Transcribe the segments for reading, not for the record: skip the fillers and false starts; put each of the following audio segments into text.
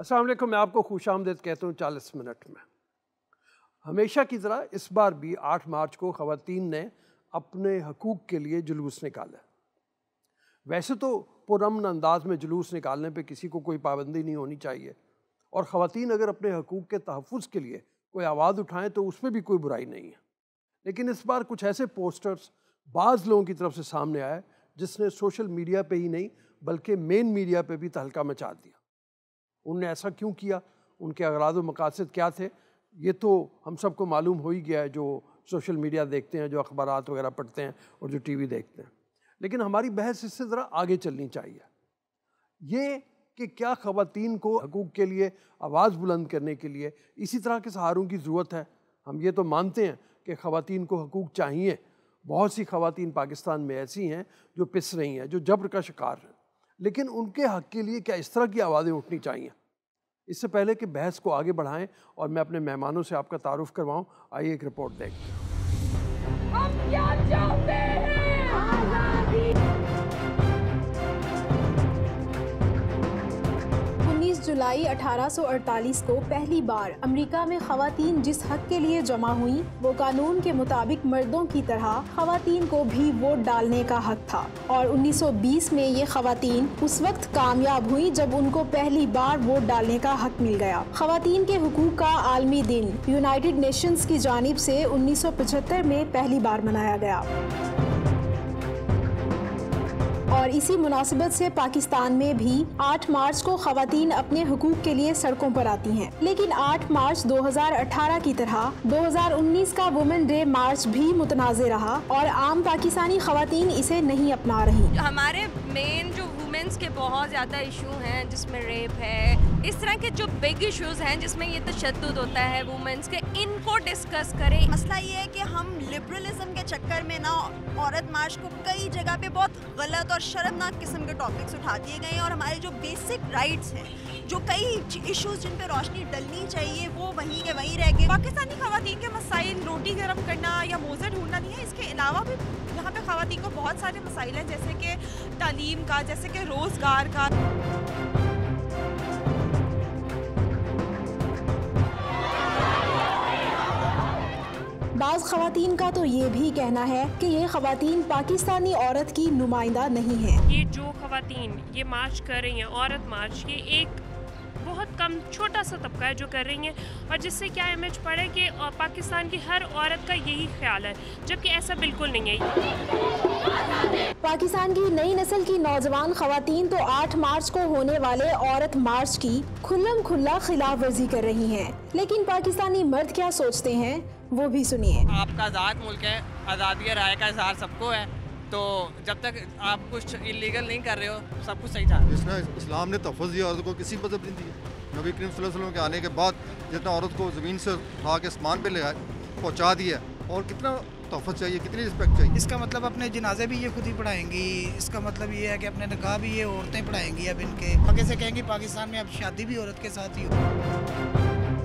अस्सलाम वालेकुम, मैं आपको खुशामदीद कहता हूँ 40 मिनट में। हमेशा की तरह इस बार भी 8 मार्च को ख़वातीन ने अपने हकूक़ के लिए जुलूस निकाला। वैसे तो पुरअमन अंदाज में जुलूस निकालने पे किसी को कोई पाबंदी नहीं होनी चाहिए, और ख़वातीन अगर अपने हकूक़ के तहफ़्फ़ुज़ के लिए कोई आवाज़ उठाएँ तो उसमें भी कोई बुराई नहीं है। लेकिन इस बार कुछ ऐसे पोस्टर्स बाज़ लोगों की तरफ से सामने आए जिसने सोशल मीडिया पे ही नहीं बल्कि मेन मीडिया पे भी तहलका मचा दिया। उनने ऐसा क्यों किया, उनके अगराज़ व मकासद क्या थे, ये तो हम सबको मालूम हो ही गया है, जो सोशल मीडिया देखते हैं, जो अखबारात वगैरह पढ़ते हैं और जो टीवी देखते हैं। लेकिन हमारी बहस इससे ज़रा आगे चलनी चाहिए। ये कि क्या ख़वातीन को हकूक़ के लिए आवाज़ बुलंद करने के लिए इसी तरह के सहारों की ज़रूरत है। हम ये तो मानते हैं कि ख़वातीन को हकूक़ चाहिए। बहुत सी ख़वातीन पाकिस्तान में ऐसी हैं जो पिस रही हैं, जो जबर का शिकार हैं, लेकिन उनके हक़ के लिए क्या इस तरह की आवाज़ें उठनी चाहिए? इससे पहले कि बहस को आगे बढ़ाएं और मैं अपने मेहमानों से आपका तारुफ़ करवाऊं, आइए एक रिपोर्ट देखते हैं। हम क्या चाहते हैं? आज़ादी। 19 जुलाई 1848 को पहली बार अमेरिका में ख़वातीन जिस हक के लिए जमा हुई, वो कानून के मुताबिक मर्दों की तरह ख़वातीन को भी वोट डालने का हक था। और 1920 में ये ख़वातीन उस वक्त कामयाब हुई जब उनको पहली बार वोट डालने का हक मिल गया। ख़वातीन के हुकूक का आलमी दिन यूनाइटेड नेशंस की जानिब से 1975 में पहली बार मनाया गया, और इसी मुनासिबत से पाकिस्तान में भी 8 मार्च को ख़वातीन अपने हुकूक के लिए सड़कों पर आती हैं। लेकिन 8 मार्च 2018 की तरह 2019 का वुमेन डे मार्च भी मुतनाज़े रहा और आम पाकिस्तानी ख़वातीन इसे नहीं अपना रही। हमारे मेन जो वुमेन्स के बहुत ज़्यादा इशू हैं, जिसमें रेप है, इस तरह के जो बिग इश्यूज़ हैं जिसमें ये तशद्दुद होता है वुमेन्स के, इनको डिस्कस करें। मसला ये है कि हम लिबरलिज्म के चक्कर में ना औरत मार्च को कई जगह पे बहुत गलत और शर्मनाक किस्म के टॉपिक्स उठा दिए गए हैं, और हमारे जो बेसिक राइट्स हैं, जो कई इश्यूज जिन पे रोशनी डलनी चाहिए, वो वहीं के वहीं रह गए। पाकिस्तानी ख़वातीन के मसाइल रोटी गर्म करना या मोज़े ढूंढना नहीं है, इसके अलावा भी यहाँ पे ख़वातीन को बहुत सारे मसाइल हैं, जैसे कि तालीम का, जैसे कि रोज़गार का। बाज़ ख़वातीन का तो ये भी कहना है कि ये ख़वातीन पाकिस्तानी औरत की नुमाइंदा नहीं है। ये जो ख़वातीन ये मार्च कर रही हैं, औरत मार्च, ये एक बहुत कम छोटा सा तबका है जो कर रही हैं, और जिससे क्या इमेज पड़े कि पाकिस्तान की हर औरत का यही ख्याल है, जबकि ऐसा बिल्कुल नहीं है। पाकिस्तान की नई नस्ल की नौजवान ख़वातीन तो 8 मार्च को होने वाले औरत मार्च की खुल्लम खुल्ला खिलाफ वर्जी कर रही हैं, लेकिन पाकिस्तानी मर्द क्या सोचते हैं वो भी सुनिए। आपका आज़ाद मुल्क है, आज़ादी राय का इज़हार सबको है, तो जब तक आप कुछ इलीगल नहीं कर रहे हो सब कुछ सही था। जिसने इस्लाम ने तहफ़्फ़ुज़ दिया औरत को, किसी मज़हब नहीं दिया। नबी करीम सल्लल्लाहु अलैहि वसल्लम के आने के बाद जितना औरत को ज़मीन से उठा के आसमान पे ले आए, पहुँचा दिया, और कितना तहफ़्फ़ुज़ चाहिए, कितनी रिस्पेक्ट चाहिए। इसका मतलब अपने जनाजे भी ये खुद ही पढ़ाएंगी, इसका मतलब ये है कि अपने निकाह भी ये औरतें पढ़ाएंगी। अब इनके आगे से कहेंगी पाकिस्तान में अब शादी भी औरत के साथ ही हो।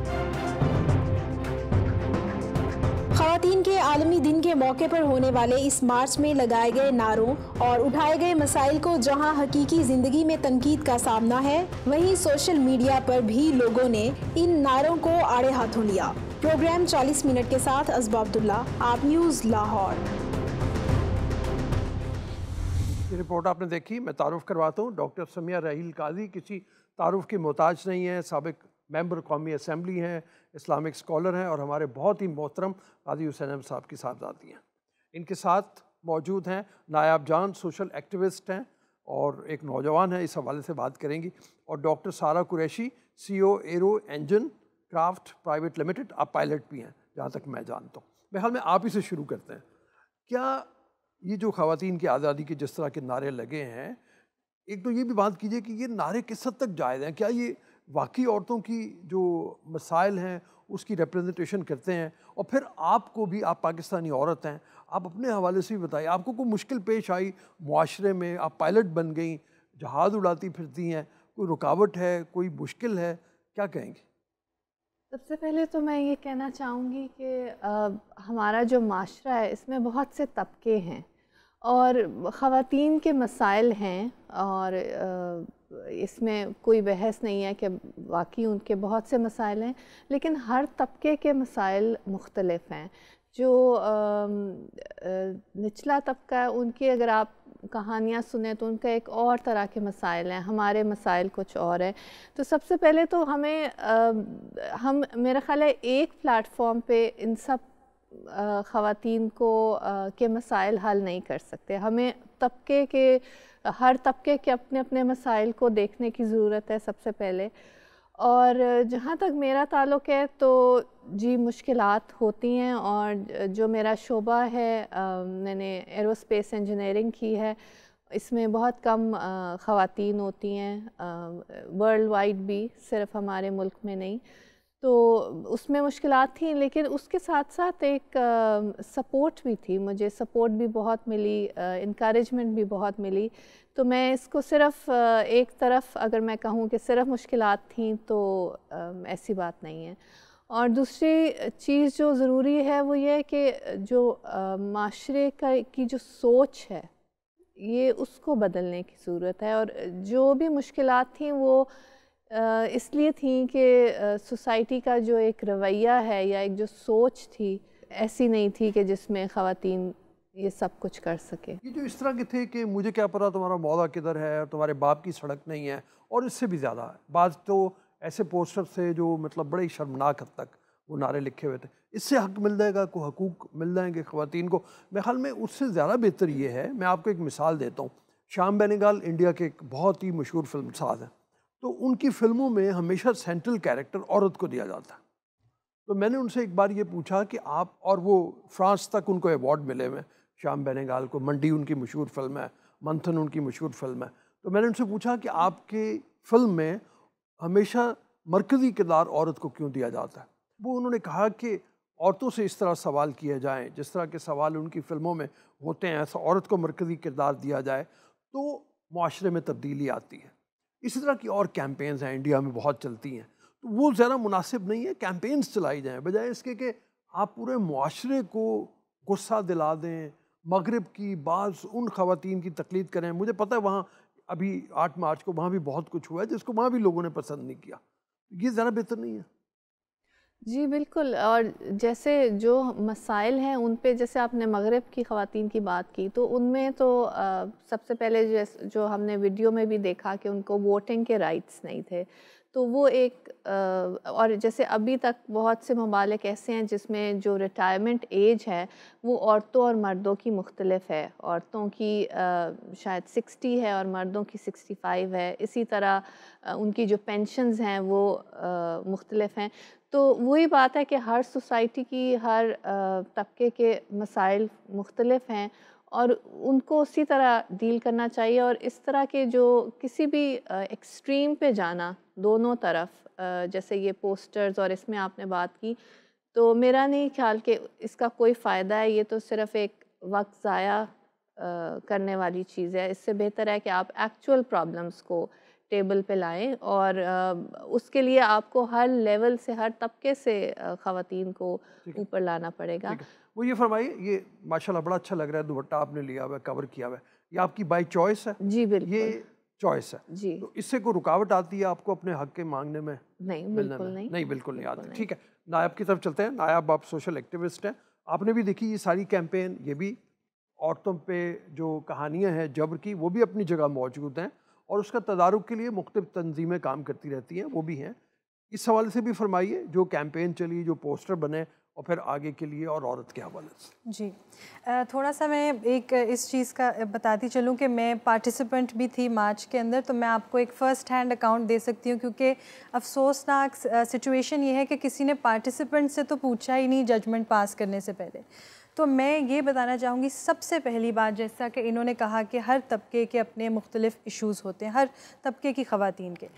ख़वातीन के आलमी दिन के मौके पर होने वाले इस मार्च में लगाए गए नारों और उठाए गए मसाइल को जहां हकीकी ज़िंदगी में तनकीद का सामना है, वहीं सोशल मीडिया पर भी लोगों ने इन नारों को आड़े हाथों लिया। प्रोग्राम 40 मिनट के साथ अब्दुल्ला, आप न्यूज़ लाहौर। ये रिपोर्ट आपने देखी, मैं तारुफ़ करवाता हूँ। डॉक्टर समिया राहील काजी किसी तारुफ़ की मोहताज नहीं है, साबिक मेंबर कौमी असम्बली हैं, इस्लामिक स्कॉलर हैं और हमारे बहुत ही मोहतरम काजी हुसैन साहब की साहबजादी हैं। इनके साथ मौजूद हैं नायाब जान, सोशल एक्टिविस्ट हैं और एक नौजवान है, इस हवाले से बात करेंगी, और doctor Sara Qureshi, CEO aero engine craft private limited, आप पायलट भी हैं जहाँ तक मैं जानता हूँ। मेरे ख्याल में आप ही से शुरू करते हैं। क्या ये जो ख़वातीन की आज़ादी के जिस तरह के नारे लगे हैं, एक तो ये भी बात कीजिए कि ये नारे किस हद तक जायज़ हैं? क्या ये वाकई औरतों की जो मसाइल हैं उसकी रिप्रेजेंटेशन करते हैं? और फिर आपको भी, आप पाकिस्तानी औरत हैं, आप अपने हवाले से भी बताइए, आपको कोई मुश्किल पेश आई मुआशरे में? आप पायलट बन गई, जहाज़ उड़ाती फिरती हैं, कोई रुकावट है, कोई मुश्किल है, क्या कहेंगे? सबसे पहले तो मैं ये कहना चाहूँगी कि हमारा जो माशरा है इसमें बहुत से तबके हैं, और ख़वातीन के मसाइल हैं और इसमें कोई बहस नहीं है कि वाकई उनके बहुत से मसाइल हैं, लेकिन हर तबके के मसाइल मुख्तलिफ हैं। जो निचला तबका है उनकी अगर आप कहानियाँ सुने तो उनका एक और तरह के मसाइल हैं, हमारे मसाइल कुछ और हैं। तो सबसे पहले तो हम मेरा ख़्याल है एक प्लेटफॉर्म पे इन सब ख़वातीन को के मसाइल हल नहीं कर सकते। हमें हर तबके के अपने अपने मसाइल को देखने की ज़रूरत है सबसे पहले। और जहाँ तक मेरा ताल्लुक़ है तो जी मुश्किलात होती हैं, और जो मेरा शोबा है मैंने एरोस्पेस इंजीनियरिंग की है, इसमें बहुत कम ख़वातीन होती हैं वर्ल्ड वाइड भी, सिर्फ हमारे मुल्क में नहीं। तो उसमें मुश्किलात थी, लेकिन उसके साथ साथ एक सपोर्ट भी थी, मुझे सपोर्ट भी बहुत मिली, इनकरेजमेंट भी बहुत मिली। तो मैं इसको सिर्फ़ एक तरफ अगर मैं कहूँ कि सिर्फ मुश्किलात थी तो ऐसी बात नहीं है। और दूसरी चीज़ जो ज़रूरी है वो ये है कि जो माशरे की जो सोच है ये उसको बदलने की ज़रूरत है। और जो भी मुश्किलात थी वो इसलिए थी कि सोसाइटी का जो एक रवैया है या एक जो सोच थी ऐसी नहीं थी कि जिसमें ख़वातीन ये सब कुछ कर सके। ये जो इस तरह के थे कि मुझे क्या पता तुम्हारा मौला किधर है, तुम्हारे बाप की सड़क नहीं है, और इससे भी ज़्यादा है। बाज़ तो ऐसे पोस्टर थे जो मतलब बड़े शर्मनाक हद तक वो नारे लिखे हुए थे, इससे हक मिल जाएगा, को हकूक़ मिल जाएंगे ख़वातीन को। मेरे ख्याल में उससे ज़्यादा बेहतर ये है, मैं आपको एक मिसाल देता हूँ। श्याम बेनेगल इंडिया के एक बहुत ही मशहूर फिल्म साज हैं, तो उनकी फ़िल्मों में हमेशा सेंट्रल कैरेक्टर औरत को दिया जाता है। तो मैंने उनसे एक बार ये पूछा कि आप, और वो फ्रांस तक उनको अवार्ड मिले हुए, श्याम बेनेगल को, मंडी उनकी मशहूर फिल्म है, मंथन उनकी मशहूर फिल्म है। तो मैंने उनसे पूछा कि आपके फ़िल्म में हमेशा मरकज़ी किरदार औरत को क्यों दिया जाता है। वो उन्होंने कहा कि औरतों से इस तरह सवाल किए जाएँ, जिस तरह के सवाल उनकी फ़िल्मों में होते हैं, ऐसा औरत को मरकज़ी किरदार दिया जाए तो माशरे में तब्दीली आती है। इसी तरह की और कैंपेन्स हैं, इंडिया में बहुत चलती हैं, तो वो ज़रा मुनासिब नहीं है कैंपेन्स चलाई जाएँ, बजाय इसके कि आप पूरे मुआशरे को गुस्सा दिला दें, मगरिब की बाज़ उन ख़वातीन की तकलीद करें। मुझे पता है वहाँ अभी 8 मार्च को वहाँ भी बहुत कुछ हुआ है जिसको वहाँ भी लोगों ने पसंद नहीं किया। ये ज़रा बेहतर नहीं है? जी बिल्कुल। और जैसे जो मसाइल हैं उन पे, जैसे आपने मगरिब की ख़वातीन की बात की, तो उनमें तो सबसे पहले जो हमने वीडियो में भी देखा कि उनको वोटिंग के राइट्स नहीं थे, तो वो एक और जैसे अभी तक बहुत से ममालिक ऐसे हैं जिसमें जो रिटायरमेंट एज है वो औरतों और मर्दों की मुख्तलिफ है। औरतों की शायद 60 है और मर्दों की 65 है। इसी तरह उनकी जो पेंशन्स हैं वो मुख्तलिफ हैं। तो वही बात है कि हर सोसाइटी की हर तबके के मसाइल मुख्तलिफ हैं और उनको उसी तरह डील करना चाहिए। और इस तरह के जो किसी भी एक्सट्रीम पे जाना दोनों तरफ, जैसे ये पोस्टर्स और इसमें आपने बात की, तो मेरा नहीं ख्याल कि इसका कोई फ़ायदा है। ये तो सिर्फ़ एक वक्त ज़ाया करने वाली चीज़ है। इससे बेहतर है कि आप एक्चुअल प्रॉब्लम्स को टेबल पे लाएं और उसके लिए आपको हर लेवल से, हर तबके से ख़वातीन को ऊपर लाना पड़ेगा। वो ये फरमाइए, ये माशाल्लाह बड़ा अच्छा लग रहा है, दुपट्टा आपने लिया हुआ है, कवर किया हुआ है, ये आपकी बाय चॉइस है? जी बिल्कुल, ये चॉइस है जी। तो इससे कोई रुकावट आती है आपको अपने हक के मांगने में? नहीं, बिल्कुल नहीं। नहीं, बिल्कुल नहीं आती। ठीक है, नायब की तरफ चलते हैं। नायब, आप सोशल एक्टिविस्ट हैं, आपने भी देखी ये सारी कैंपेन, ये भी औरतों पे जो कहानियाँ हैं जबर की, वो भी अपनी जगह मौजूद हैं और उसका तदारुक के लिए मुख्तलिफ तंजीमें काम करती रहती हैं, वो भी हैं। इस हवाले से भी फरमाइए, जो कैंपेन चली, जो पोस्टर बने, और फिर आगे के लिए और औरत के हवाले से। जी, थोड़ा सा मैं एक इस चीज़ का बताती चलूँ कि मैं पार्टिसिपेंट भी थी मार्च के अंदर, तो मैं आपको एक फ़र्स्ट हैंड अकाउंट दे सकती हूँ, क्योंकि अफसोसनाक सिचुएशन ये है कि किसी ने पार्टिसिपेंट से तो पूछा ही नहीं जजमेंट पास करने से पहले। तो मैं ये बताना चाहूँगी, सबसे पहली बात, जैसा कि इन्होंने कहा कि हर तबके के अपने मुख्तलिफ इश्यूज़ होते हैं, हर तबके की ख़वातीन के,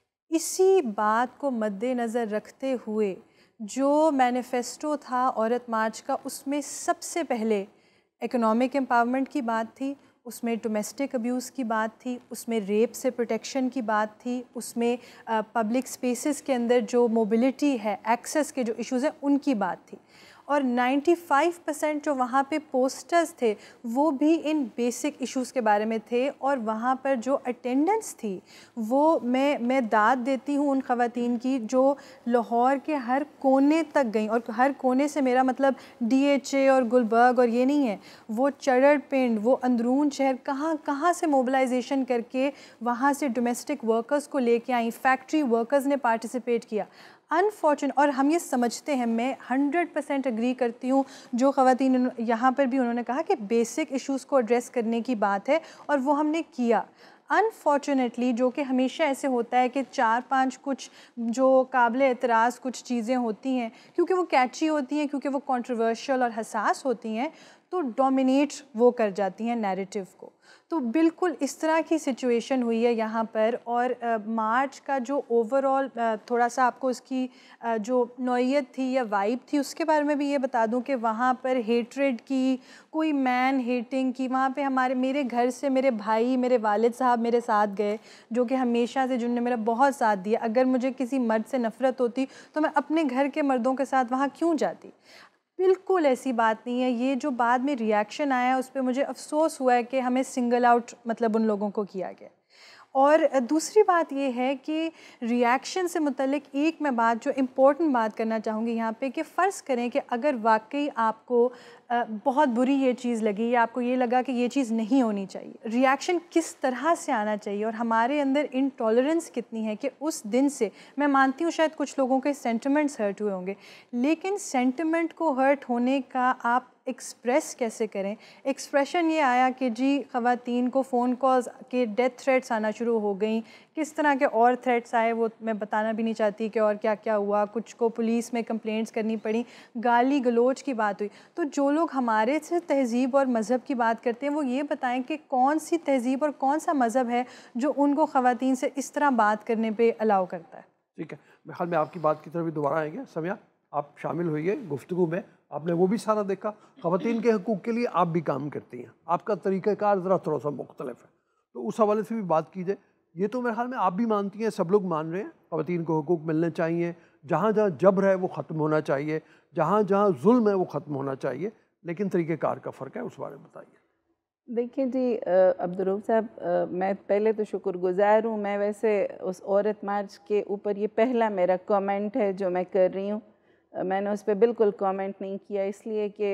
इसी बात को मद्देनज़र रखते हुए जो मैनिफेस्टो था औरत मार्च का, उसमें सबसे पहले इकोनॉमिक एम्पावरमेंट की बात थी, उसमें डोमेस्टिक अब्यूज़ की बात थी, उसमें रेप से प्रोटेक्शन की बात थी, उसमें पब्लिक स्पेसेस के अंदर जो मोबिलिटी है, एक्सेस के जो इश्यूज़ हैं, उनकी बात थी। और 95% जो वहाँ पे पोस्टर्स थे वो भी इन बेसिक इश्यूज़ के बारे में थे। और वहाँ पर जो अटेंडेंस थी वो मैं दाद देती हूँ उन ख़वातीन की जो लाहौर के हर कोने तक गई, और हर कोने से मेरा मतलब DHA और गुलबर्ग और ये नहीं है, वो चढ़ड़ पिंड, वो अंदरून शहर, कहाँ से मोबिलाइजेशन करके वहाँ से डोमेस्टिक वर्कर्स को लेके आई, फैक्ट्री वर्कर्स ने पार्टिसिपेट किया। अनफॉर्चुनेट, और हम ये समझते हैं, मैं 100% एग्री करती हूँ जो ख़वातीन यहाँ पर भी उन्होंने कहा कि बेसिक इश्यूज़ को एड्रेस करने की बात है और वो हमने किया। अनफॉर्चुनेटली जो कि हमेशा ऐसे होता है कि 4-5 कुछ जो काबिल एतराज़ कुछ चीज़ें होती हैं, क्योंकि वो कैची होती हैं, क्योंकि वो कंट्रोवर्शियल और हसास होती हैं, तो डोमिनेट वो कर जाती हैं नैरेटिव को। तो बिल्कुल इस तरह की सिचुएशन हुई है यहाँ पर। और मार्च का जो ओवरऑल थोड़ा सा आपको उसकी जो नौइयत थी या वाइब थी उसके बारे में भी ये बता दूँ कि वहाँ पर हेट्रेड की, कोई मैन हेटिंग की, वहाँ पे मेरे घर से मेरे भाई, मेरे वालिद साहब मेरे साथ गए, जो कि हमेशा से जिन्होंने मेरा बहुत साथ दिया। अगर मुझे किसी मर्द से नफ़रत होती तो मैं अपने घर के मर्दों के साथ वहाँ क्यों जाती? बिल्कुल ऐसी बात नहीं है। ये जो बाद में रिएक्शन आया उस पर मुझे अफसोस हुआ है कि हमें सिंगल आउट मतलब उन लोगों को किया गया। और दूसरी बात ये है कि रिएक्शन से मुतल्लिक एक मैं बात जो इम्पोर्टेंट बात करना चाहूँगी यहाँ पे, कि फ़र्ज़ करें कि अगर वाकई आपको बहुत बुरी ये चीज़ लगी या आपको ये लगा कि ये चीज़ नहीं होनी चाहिए, रिएक्शन किस तरह से आना चाहिए और हमारे अंदर इंटॉलरेंस कितनी है कि उस दिन से, मैं मानती हूँ शायद कुछ लोगों के सेंटिमेंट्स हर्ट हुए होंगे, लेकिन सेंटिमेंट को हर्ट होने का आप एक्सप्रेस कैसे करें? एक्सप्रेशन ये आया कि जी ख़वातीन को फ़ोन कॉल्स के डेथ थ्रेट्स आना शुरू हो गई। किस तरह के और थ्रेट्स आए वो मैं बताना भी नहीं चाहती कि और क्या क्या हुआ। कुछ को पुलिस में कंप्लेंट्स करनी पड़ी, गाली गलोच की बात हुई। तो जो लोग हमारे से तहज़ीब और मज़हब की बात करते हैं वो ये बताएं कि कौन सी तहज़ीब और कौन सा मज़हब है जो उनको ख़वातीन से इस तरह बात करने पर अलाउ करता है। ठीक है, मेरे ख्याल में आपकी बात की तरफ भी दोबारा आएंगे। समिया, आप शामिल हुई गुफ्तगू में, आपने वो भी सारा देखा। ख़वातीन के हकूक़ के लिए आप भी काम करती हैं, आपका तरीक़ाकार ज़रा थोड़ा सा मुख्तलिफ है, तो उस हवाले से भी बात कीजिए। ये तो मेरे ख्याल में आप भी मानती हैं, सब लोग मान रहे हैं, ख़वातीन को हकूक़ मिलने चाहिए, जहाँ जहाँ जबर है वो ख़त्म होना चाहिए, जहाँ जहाँ जुल्म है वो ख़त्म होना चाहिए, लेकिन तरीक़ेकार का फ़र्क है, उस बारे में बताइए। देखिए जी अब्दुर रऊफ साहब, मैं पहले तो शुक्रगुज़ार हूँ। मैं वैसे उस औरत मार्च के ऊपर ये पहला मेरा कमेंट है जो मैं कर रही हूँ। मैंने उस पर बिल्कुल कमेंट नहीं किया, इसलिए कि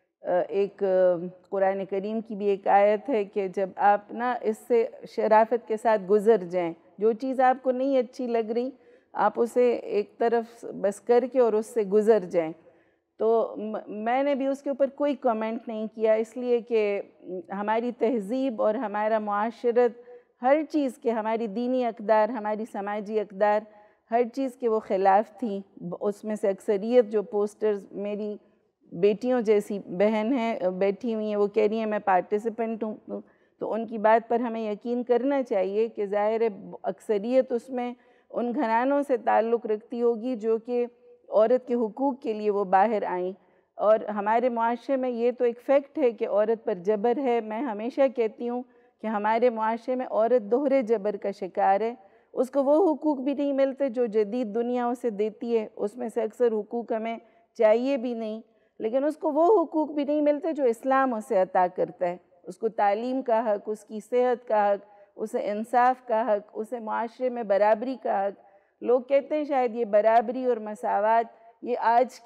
एक कुरान करीम की भी एक आयत है कि जब आप ना इससे शराफत के साथ गुज़र जाएं, जो चीज़ आपको नहीं अच्छी लग रही आप उसे एक तरफ बस करके और उससे गुज़र जाएं। तो मैंने भी उसके ऊपर कोई कमेंट नहीं किया, इसलिए कि हमारी तहज़ीब और हमारा मुआशरत हर चीज़ के, हमारी दीनी अक़दार, हमारी समाजी अक़दार, हर चीज़ के वो ख़िलाफ़ थी। उसमें से अक्सरियत जो पोस्टर्स, मेरी बेटियों जैसी बहन हैं बैठी हुई हैं, वो कह रही हैं मैं पार्टिसिपेंट हूँ, तो उनकी बात पर हमें यकीन करना चाहिए कि ज़ाहिर है अक्सरियत उसमें उन घरानों से ताल्लुक़ रखती होगी जो कि औरत के हुकूक़ के लिए वो बाहर आईं। और हमारे मुआशरे में ये तो एक फ़ैक्ट है कि औरत पर जबर है। मैं हमेशा कहती हूँ कि हमारे मुआशरे में औरत दोहरे जबर का शिकार है। उसको वो हुकूक़ भी नहीं मिलते जो जदीद दुनिया उसे देती है, उसमें से अक्सर हुकूक़ हमें चाहिए भी नहीं, लेकिन उसको वो हुकूक़ भी नहीं मिलते जो इस्लाम उसे अता करता है। उसको तालीम का हक़, उसकी सेहत का हक़, उसे इंसाफ का हक़, उसे मुआशरे में बराबरी का हक़। लोग कहते हैं शायद ये बराबरी और मसावात ये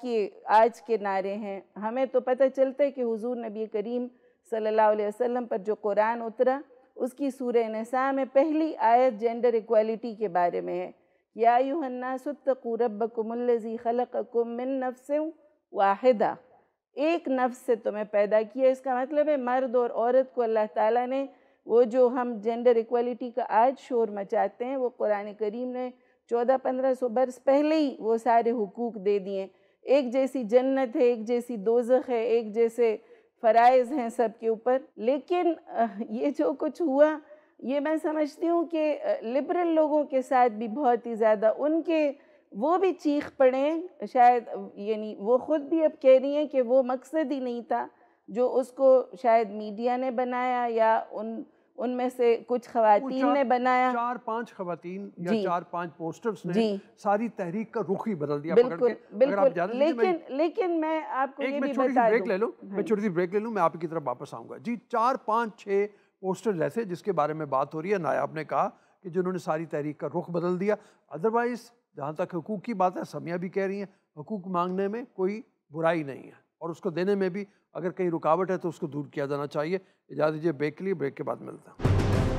आज के नारे हैं। हमें तो पता चलता है कि हुज़ूर नबी करीम सल्लल्लाहु अलैहि वसल्लम पर जो कुरान उतरा उसकी सूरह निसा में पहली आयत जेंडर इक्वालिटी के बारे में है। या अय्युहन्नासु इत्तक़ू रब्बकुमुल्लज़ी ख़लक़कुम मिन नफ़्सिन वाहिदा, एक नफ्स से तुम्हें पैदा किया। इसका मतलब है मर्द और औरत को अल्लाह ताला ने वो जो हम जेंडर इक्वालिटी का आज शोर मचाते हैं, वो कुरान करीम ने 1400-1500 बरस पहले ही वो सारे हुकूक दे दिए। एक जैसी जन्नत है, एक जैसी दोज़ख है, एक जैसे फ़राइज़ हैं सब के ऊपर। लेकिन ये जो कुछ हुआ ये मैं समझती हूँ कि लिबरल लोगों के साथ भी बहुत ही ज़्यादा उनके वो भी चीख पड़े शायद, यानी वो ख़ुद भी अब कह रही हैं कि वो मकसद ही नहीं था जो उसको शायद मीडिया ने बनाया या उनमें से कुछ खवातीन ने बनाया, 4-5 खवातीन या 4-5 पोस्टर्स ने सारी तहरीक का रुख ही बदल दिया। बिल्कुल बिल्कुल। लेकिन मैं आपको ये भी बता दूं, ब्रेक ले लो, मैं छोटी सी ब्रेक ले लूँ, मैं आपकी तरफ वापस आऊँगा जी। 4-5-6 पोस्टर्स ऐसे जिसके बारे में बात हो रही है, नायाब ने कहा कि जिन्होंने सारी तहरीक का रुख बदल दिया। अदरवाइज जहाँ तक हुकूक की बात है, समिया भी कह रही हैं हुकूक मांगने में कोई बुराई नहीं है और उसको देने में भी अगर कहीं रुकावट है तो उसको दूर किया जाना चाहिए। इजाज़त दीजिए ब्रेक के लिए, ब्रेक के बाद मिलता है।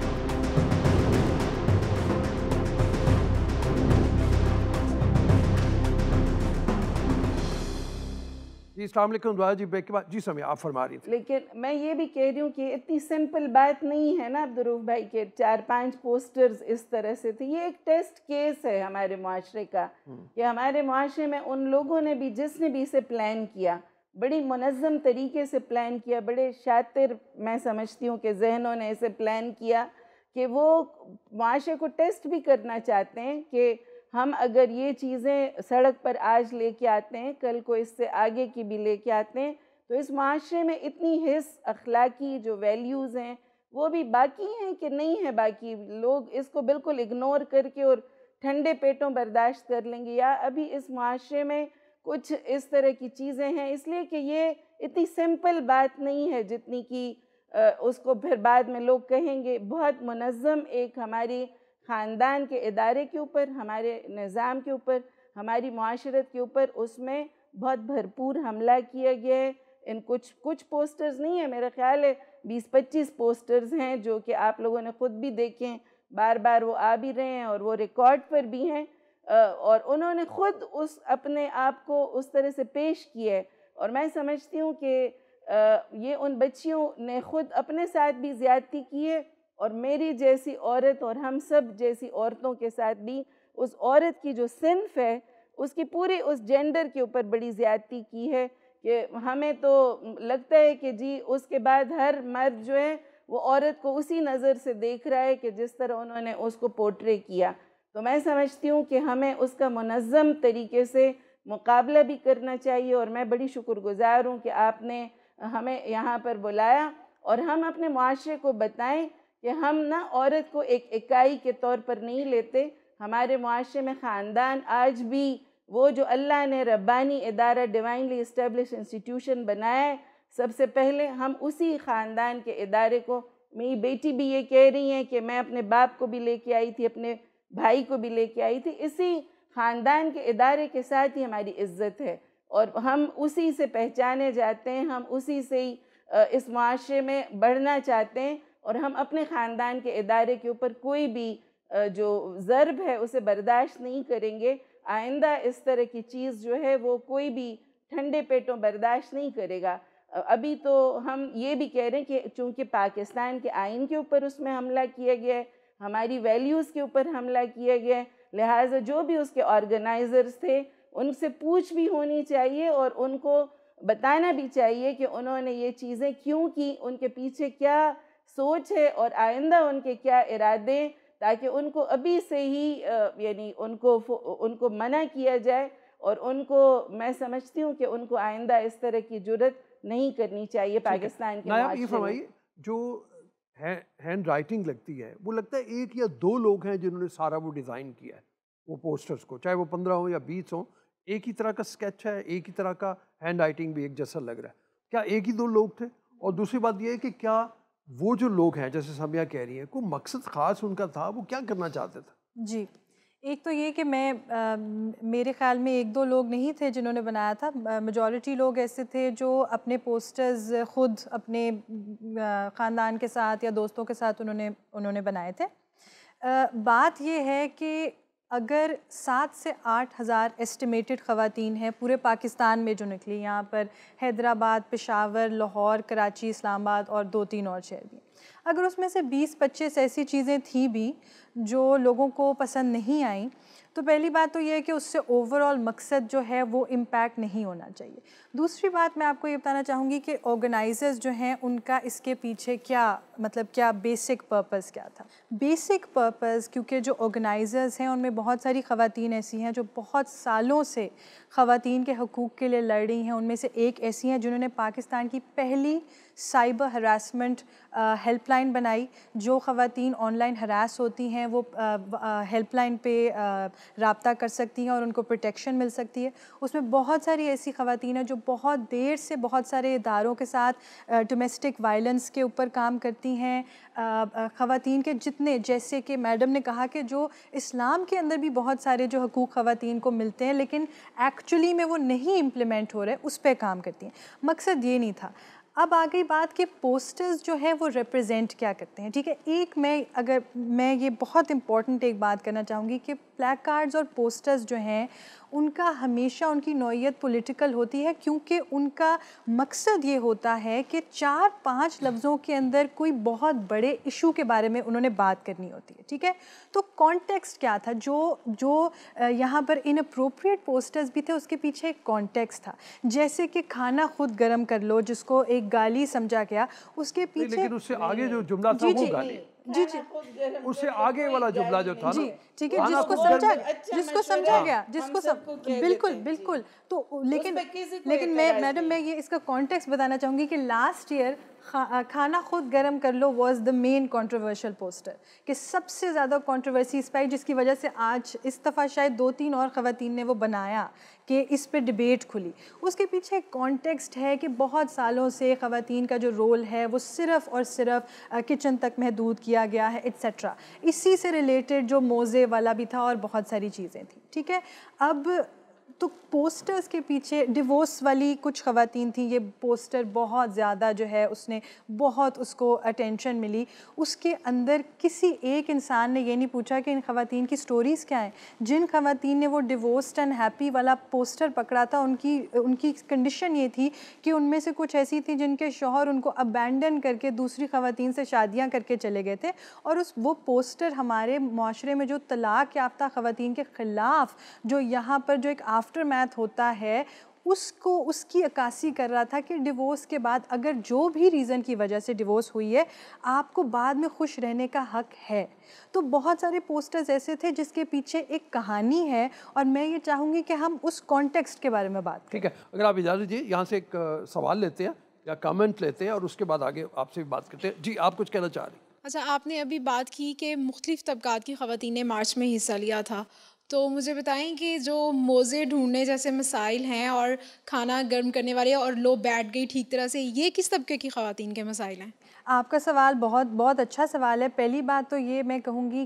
जी अस्सलाम वालेकुम दुआ जी, ब्रेक के बाद जी समिया आप फरमा रही थी। लेकिन मैं ये भी कह रही हूँ कि इतनी सिंपल बात नहीं है ना अब्दुर रऊफ भाई के 4-5 पोस्टर्स इस तरह से थे। ये एक टेस्ट केस है हमारे मुआशरे का कि हमारे मुआशरे में उन लोगों ने भी, जिसने भी इसे प्लान किया, बड़ी मुनज़्ज़म तरीके से प्लान किया, बड़े शातिर मैं समझती हूँ कि जहनों ने इसे प्लान किया कि वो मुआशरे को टेस्ट भी करना चाहते हैं कि हम अगर ये चीज़ें सड़क पर आज लेके आते हैं, कल को इससे आगे की भी लेके आते हैं, तो इस माशरे में इतनी हिस्स अखलाकी जो वैल्यूज़ हैं वो भी बाकी हैं कि नहीं है बाकी। लोग इसको बिल्कुल इग्नोर करके और ठंडे पेटों बर्दाश्त कर लेंगे, या अभी इस माशरे में कुछ इस तरह की चीज़ें हैं, इसलिए कि ये इतनी सिंपल बात नहीं है जितनी कि उसको फिर बाद में लोग कहेंगे। बहुत मुनज़्ज़म एक हमारी ख़ानदान के इदारे के ऊपर, हमारे निज़ाम के ऊपर, हमारी मुआशरत के ऊपर उसमें बहुत भरपूर हमला किया गया है। इन कुछ पोस्टर्स नहीं है, मेरा ख़्याल है 20-25 पोस्टर्स हैं जो कि आप लोगों ने ख़ुद भी देखे हैं, बार बार वो आ भी रहे हैं और वो रिकॉर्ड पर भी हैं, और उन्होंने ख़ुद उस अपने आप को उस तरह से पेश किया है। और मैं समझती हूँ कि ये उन बच्चियों ने ख़ुद अपने साथ भी ज़्यादती की है और मेरी जैसी औरत और हम सब जैसी औरतों के साथ भी उस औरत की जो सिन्फ़ है उसकी पूरी उस जेंडर के ऊपर बड़ी ज़्यादती की है कि हमें तो लगता है कि जी उसके बाद हर मर्द जो है वो औरत को उसी नज़र से देख रहा है कि जिस तरह उन्होंने उसको पोर्ट्रे किया। तो मैं समझती हूँ कि हमें उसका मुनज़्ज़म तरीके से मुकाबला भी करना चाहिए। और मैं बड़ी शुक्रगुज़ार हूँ कि आपने हमें यहाँ पर बुलाया और हम अपने मुआशरे को बताएं कि हम ना औरत को एक इकाई के तौर पर नहीं लेते। हमारे मुआशरे में ख़ानदान आज भी वो जो अल्लाह ने रब्बानी इदारा, डिवाइनली इस्टेब्लिश इंस्टीट्यूशन बनाया है, सबसे पहले हम उसी ख़ानदान के इदारे को, मेरी बेटी भी ये कह रही हैं कि मैं अपने बाप को भी लेके आई थी, अपने भाई को भी लेके आई थी, इसी ख़ानदान के इदारे के साथ ही हमारी इज़्ज़त है और हम उसी से पहचाने जाते हैं, हम उसी से ही इस मुआशरे में बढ़ना चाहते हैं और हम अपने ख़ानदान के इदारे के ऊपर कोई भी जो ज़र्ब है उसे बर्दाश्त नहीं करेंगे। आइंदा इस तरह की चीज़ जो है वो कोई भी ठंडे पेटों बर्दाश्त नहीं करेगा। अभी तो हम ये भी कह रहे हैं कि चूँकि पाकिस्तान के आइन के ऊपर उसमें हमला किया गया है, हमारी वैल्यूज़ के ऊपर हमला किया गया है, लिहाजा जो भी उसके ऑर्गेनाइज़र्स थे उनसे पूछ भी होनी चाहिए और उनको बताना भी चाहिए कि उन्होंने ये चीज़ें क्यों की, उनके पीछे क्या सोच है और आइंदा उनके क्या इरादे, ताकि उनको अभी से ही यानी उनको मना किया जाए और उनको, मैं समझती हूँ कि उनको आइंदा इस तरह की जुर्रत नहीं करनी चाहिए पाकिस्तान के मुआशरे में। जो हैंड राइटिंग लगती है वो लगता है 1 या 2 लोग हैं जिन्होंने सारा वो डिज़ाइन किया है, वो पोस्टर्स को, चाहे वो 15 हो या 20 हो, एक ही तरह का स्केच है, एक ही तरह का हैंड राइटिंग भी एक जैसा लग रहा है। क्या 1 ही 2 लोग थे? और दूसरी बात ये है कि क्या वो जो लोग हैं, जैसे समिया कह रही है, कोई मकसद ख़ास उनका था, वो क्या करना चाहते थे? जी, एक तो ये कि मेरे ख़्याल में 1-2 लोग नहीं थे जिन्होंने बनाया था, मेजॉरिटी लोग ऐसे थे जो अपने पोस्टर्स ख़ुद अपने ख़ानदान के साथ या दोस्तों के साथ उन्होंने बनाए थे। बात ये है कि अगर 7 से 8 हज़ार एस्टिमेटेड ख़वातीन हैं पूरे पाकिस्तान में जो निकली, यहाँ पर हैदराबाद, पेशावर, लाहौर, कराची, इस्लामाबाद और 2-3 और शहर भी, अगर उसमें से 20-25 ऐसी चीज़ें थी भी जो लोगों को पसंद नहीं आई, तो पहली बात तो ये है कि उससे ओवरऑल मकसद जो है वो इम्पैक्ट नहीं होना चाहिए। दूसरी बात मैं आपको ये बताना चाहूँगी कि ऑर्गेनाइज़र्स जो हैं उनका इसके पीछे क्या बेसिक पर्पस क्या था। बेसिक पर्पस, क्योंकि जो ऑर्गेनाइज़र्स हैं उनमें बहुत सारी ख़वातीन ऐसी हैं जो बहुत सालों से ख़वातीन के हकूक़ के लिए लड़ रही हैं। उनमें से एक ऐसी हैं जिन्होंने पाकिस्तान की पहली साइबर हरासमेंट हेल्पलाइन हेल्पलाइन बनाई, जो ख़वातीन ऑनलाइन हरास होती हैं वो हेल्पलाइन पे रब्ता कर सकती हैं और उनको प्रोटेक्शन मिल सकती है। उसमें बहुत सारी ऐसी ख़वातीन हैं जो बहुत देर से बहुत सारे इदारों के साथ डोमेस्टिक वायलेंस के ऊपर काम करती हैं। ख़वातीन के जितने, जैसे कि मैडम ने कहा कि जो इस्लाम के अंदर भी बहुत सारे जो हकूक़ ख़वातीन को मिलते हैं लेकिन एक्चुअली में वो नहीं इम्प्लीमेंट हो रहे, उस पर काम करती हैं। मकसद ये नहीं था। अब आ गई बात कि पोस्टर्स जो हैं वो रिप्रेजेंट क्या करते हैं। ठीक है, एक मैं ये बहुत इम्पॉर्टेंट एक बात करना चाहूँगी कि प्लैक कार्ड्स और पोस्टर्स जो हैं उनका हमेशा उनकी नौइयत पॉलिटिकल होती है, क्योंकि उनका मकसद ये होता है कि 4-5 लफ्ज़ों के अंदर कोई बहुत बड़े इशू के बारे में उन्होंने बात करनी होती है। ठीक है, तो कॉन्टेक्स्ट क्या था, जो यहाँ पर इनअप्रोप्रिएट पोस्टर्स भी थे उसके पीछे एक कॉन्टेक्स्ट था। जैसे कि खाना खुद गर्म कर लो, जिसको एक गाली समझा गया, उसके पीछे लेकिन उससे आगे जो जुमला था वो गाली, जी, उससे आगे वाला जुमला जो था, जी ठीक है, जिसको समझा गया, बिल्कुल। तो लेकिन मैं ये इसका कॉन्टेक्स्ट बताना चाहूँगी कि लास्ट ईयर खाना खुद गर्म कर लो was the main controversial poster, कि सबसे ज़्यादा कंट्रोवर्सी इस पर, जिसकी वजह से आज इस दफ़ा शायद 2-3 और ख़वातीन ने वो बनाया कि इस पे डिबेट खुली। उसके पीछे एक कॉन्टेक्स्ट है कि बहुत सालों से ख़वातीन का जो रोल है वो सिर्फ़ और सिर्फ किचन तक महदूद किया गया है, एट्सेट्रा। इसी से रिलेटेड जो मोज़े वाला भी था और बहुत सारी चीज़ें थी। ठीक है, अब तो पोस्टर्स के पीछे डिवोर्स वाली कुछ ख़वातीन थी, ये पोस्टर बहुत ज़्यादा जो है उसने बहुत उसको अटेंशन मिली। उसके अंदर किसी एक इंसान ने ये नहीं पूछा कि इन ख़वातीन की स्टोरीज़ क्या हैं। जिन ख़वातीन ने वो डिवोर्स्ड एंड हैप्पी वाला पोस्टर पकड़ा था, उनकी कंडीशन ये थी कि उनमें से कुछ ऐसी थी जिनके शौहर उनको अबैंडन करके दूसरी ख़वातीन से शादियाँ करके चले गए थे, और वो पोस्टर हमारे माशरे में जो तलाक़ याफ्ता ख़वातीन के ख़िलाफ़ जो यहाँ पर जो एक आफ्टर मैथ होता है उसकी अक्कासी कर रहा था कि डिवोर्स के बाद अगर जो भी रीज़न की वजह से डिवोर्स हुई है, आपको बाद में खुश रहने का हक है। तो बहुत सारे पोस्टर्स ऐसे थे जिसके पीछे एक कहानी है, और मैं ये चाहूँगी कि हम उस कॉन्टेक्स्ट के बारे में बात करें। ठीक है, अगर आप इजाज़त दीजिए यहाँ से एक सवाल लेते हैं या कमेंट लेते हैं और उसके बाद आगे आपसे भी बात करते हैं। जी, आप कुछ कहना चाह रही? अच्छा, आपने अभी बात की कि मुख्तलिफ़ तबक़ात की ख़वातीन ने मार्च में हिस्सा लिया था, तो मुझे बताएं कि जो मोज़े ढूंढने जैसे मसाइल हैं और खाना गर्म करने वाले और लो बैठ गई ठीक तरह से, ये किस तबके की ख़वातीन के मसाइल हैं? आपका सवाल बहुत अच्छा सवाल है। पहली बात तो ये मैं कहूँगी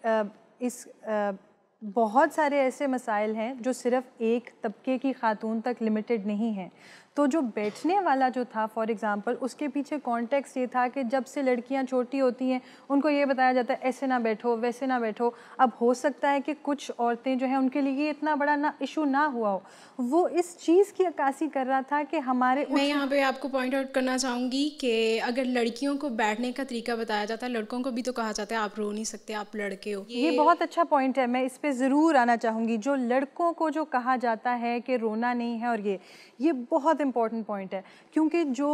कि बहुत सारे ऐसे मसाइल हैं जो सिर्फ़ एक तबके की ख़ातून तक लिमिटेड नहीं हैं। तो जो बैठने वाला जो था, फॉर एग्ज़ाम्पल, उसके पीछे कॉन्टेक्स्ट ये था कि जब से लड़कियां छोटी होती हैं उनको ये बताया जाता है ऐसे ना बैठो, वैसे ना बैठो। अब हो सकता है कि कुछ औरतें जो हैं उनके लिए ये इतना बड़ा ना इशू ना हुआ हो, वो इस चीज़ की अक्कासी कर रहा था कि हमारे मैं यहाँ पे आपको पॉइंट आउट करना चाहूँगी कि अगर लड़कियों को बैठने का तरीका बताया जाता है, लड़कों को भी तो कहा जाता है आप रो नहीं सकते, आप लड़के हो। ये बहुत अच्छा पॉइंट है, मैं इस पर ज़रूर आना चाहूँगी। जो लड़कों को जो कहा जाता है कि रोना नहीं है, और ये बहुत इम्पॉर्टेंट पॉइंट है, क्योंकि जो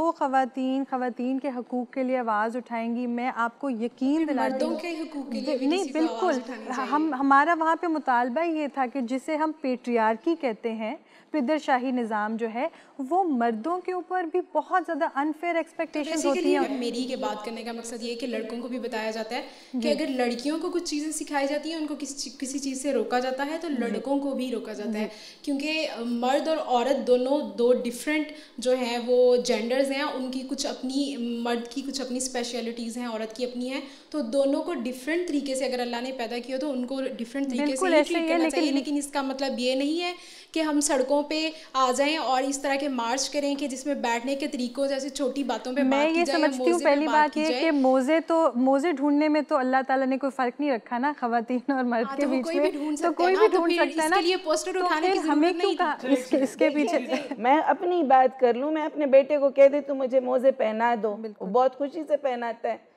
ख़वातीन के हकूक़ के लिए आवाज़ उठाएंगी, मैं आपको यकीन दिलाती हूँ, नहीं बिल्कुल, हमारा वहाँ पे मुतालबा ये था कि जिसे हम पेट्रियार्की कहते हैं, पिदरशाही निज़ाम जो है, वो मर्दों के ऊपर भी बहुत ज़्यादा अनफेयर एक्सपेक्टेशंस होती हैं। मेरी के बात करने का मकसद ये है कि लड़कों को भी बताया जाता है कि अगर लड़कियों को कुछ चीज़ें सिखाई जाती हैं, उनको किसी चीज़ से रोका जाता है, तो लड़कों को भी रोका जाता है, क्योंकि मर्द और औरत दोनों दो डिफरेंट जो हैं वो जेंडर्स हैं, उनकी कुछ अपनी, मर्द की कुछ अपनी स्पेशलिटीज़ हैं, औरत की अपनी हैं, तो दोनों को डिफरेंट तरीके से अगर अल्लाह ने पैदा किया तो उनको डिफरेंट तरीके से ट्रीट करना चाहिए। लेकिन इसका मतलब ये नहीं है कि हम सड़कों पे आ जाएं और इस तरह के मार्च करें कि जिसमें बैठने के तरीकों जैसे छोटी बातों पे मैं ये समझती हूँ, पहली बात ये कि मोज़े ढूंढने में तो अल्लाह ताला ने कोई फ़र्क नहीं रखा ना ख़वातीन और मर्द के बीच में, तो कोई भी ढूंढ सकता है ना। इसके लिए पोस्टर उठाने की हमें क्यों कहा इसके पीछे? मैं अपनी बात कर लूँ, मैं अपने बेटे को कह दे तू मुझे मोज़े पहना दो, वो बहुत खुशी से पहनाता है।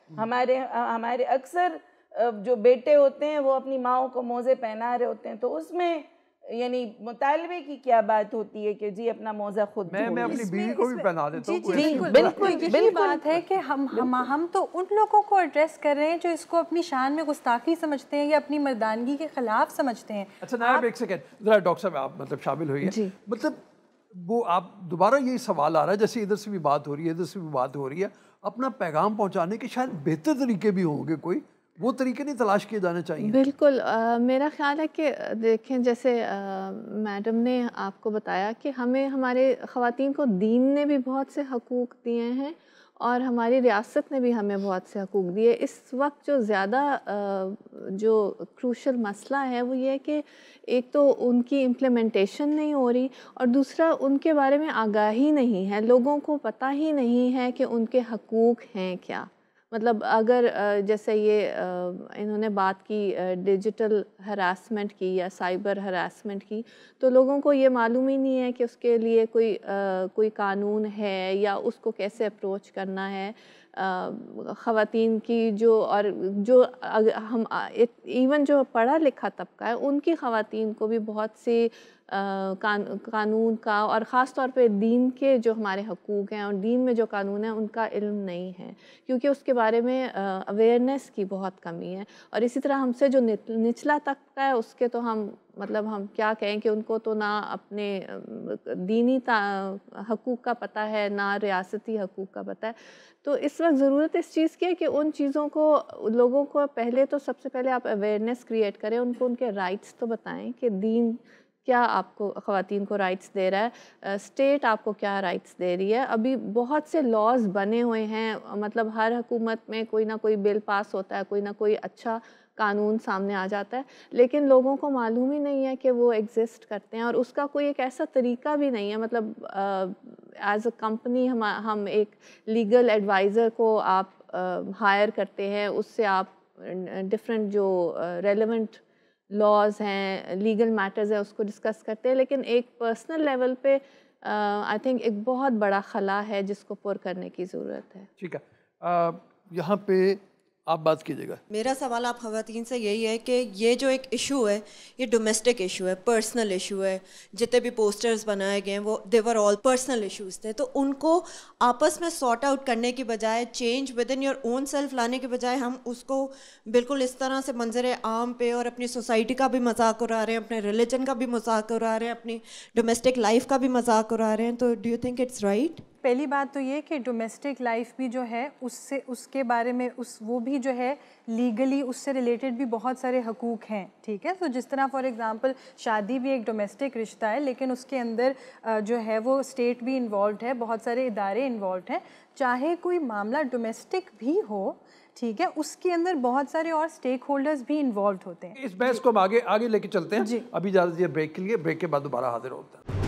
हमारे अक्सर जो बेटे होते हैं वो अपनी माओ को मोज़े पहना रहे होते हैं, तो उसमें यानी मुतालबे की क्या बात होती है कि जी अपना मोज़ा खुद मैं अपनी बीवी को भी पहना देता हूँ। बिल्कुल बात है कि हम तो उन लोगों को एड्रेस कर रहे हैं जो इसको अपनी शान में गुस्ताखी समझते हैं या अपनी मर्दानगी के खिलाफ समझते हैं। अच्छा नायब, एक सेकंड ज़रा, डॉक्टर साहब आप मतलब शामिल हुई है, मतलब वो आप दोबारा यही सवाल आ रहा है, जैसे इधर से भी बात हो रही है, इधर से भी बात हो रही है, अपना पैगाम पहुंचाने के शायद बेहतर तरीके भी होंगे, कोई वो तरीके नहीं तलाश किए जाने चाहिए? बिल्कुल, मेरा ख्याल है कि देखें, जैसे मैडम ने आपको बताया कि हमें हमारे ख़वातीन को दीन ने भी बहुत से हकूक़ दिए हैं और हमारी रियासत ने भी हमें बहुत से हकूक़ दिए। इस वक्त जो ज़्यादा जो क्रूशल मसला है वो ये है कि एक तो उनकी इम्प्लीमेंटेशन नहीं हो रही और दूसरा उनके बारे में आगाही नहीं है, लोगों को पता ही नहीं है कि उनके हकूक़ हैं क्या। मतलब अगर जैसे ये इन्होंने बात की डिजिटल हरासमेंट की या साइबर हरासमेंट की, तो लोगों को ये मालूम ही नहीं है कि उसके लिए कोई कानून है या उसको कैसे अप्रोच करना है। ख़वातीन की जो हम इवन जो पढ़ा लिखा तबका है उनकी ख़वातीन को भी बहुत सी कानून का और ख़ास तौर पे दीन के जो हमारे हकूक़ हैं और दीन में जो कानून है उनका इल्म नहीं है, क्योंकि उसके बारे में अवेयरनेस की बहुत कमी है। और इसी तरह हमसे जो निचला तबका है उसके तो हम क्या कहें कि उनको तो ना अपने दीनी हकूक़ का पता है, ना रियासती हकूक़ का पता है। तो इस वक्त ज़रूरत इस चीज़ की है कि उन चीज़ों को लोगों को पहले तो सबसे पहले आप अवेयरनेस क्रिएट करें, उनको उनके राइट्स तो बताएं कि दीन क्या आपको ख़वातीन को राइट्स दे रहा है, स्टेट आपको क्या राइट्स दे रही है। अभी बहुत से लॉज बने हुए हैं, मतलब हर हुकूमत में कोई ना कोई बिल पास होता है, कोई ना कोई अच्छा कानून सामने आ जाता है, लेकिन लोगों को मालूम ही नहीं है कि वो एग्जिस्ट करते हैं और उसका कोई एक ऐसा तरीका भी नहीं है। मतलब एज अ कंपनी हम एक लीगल एडवाइज़र को आप हायर करते हैं, उससे आप डिफरेंट जो रेलेवेंट लॉज हैं, लीगल मैटर्स हैं, उसको डिस्कस करते हैं, लेकिन एक पर्सनल लेवल पे आई थिंक एक बहुत बड़ा खला है जिसको पुर करने की ज़रूरत है। ठीक है, यहाँ पे आप बात कीजिएगा। मेरा सवाल आप ख़वातीन से यही है कि ये जो एक इशू है, ये डोमेस्टिक इशू है, पर्सनल इशू है। जितने भी पोस्टर्स बनाए गए हैं वो देवर ऑल पर्सनल इश्यूज़ थे, तो उनको आपस में सॉर्ट आउट करने की बजाय, change within your own self लाने के बजाय हम उसको बिल्कुल इस तरह से मंजर आम पे और अपनी सोसाइटी का भी मजाक उड़ा रहे हैं, अपने रिलीजन का भी मजाक उड़ा रहे हैं, अपनी डोमेस्टिक लाइफ का भी मजाक उड़ा रहे हैं। तो do you think it's right? पहली बात तो ये कि डोमेस्टिक लाइफ भी जो है उसके बारे में वो भी जो है लीगली उससे रिलेटेड भी बहुत सारे हकूक़ हैं, ठीक है। तो जिस तरह फॉर एग्ज़ाम्पल शादी भी एक डोमेस्टिक रिश्ता है, लेकिन उसके अंदर जो है वो स्टेट भी इन्वॉल्व है, बहुत सारे इदारे इन्वॉल्व हैं। चाहे कोई मामला डोमेस्टिक भी हो, ठीक है, उसके अंदर बहुत सारे और स्टेक होल्डर्स भी इन्वॉल्व होते हैं। इस बहस को हम आगे लेके चलते हैं जी। अभी इजाज़त दीजिए ब्रेक के लिए, ब्रेक के बाद दोबारा हाजिर होता है।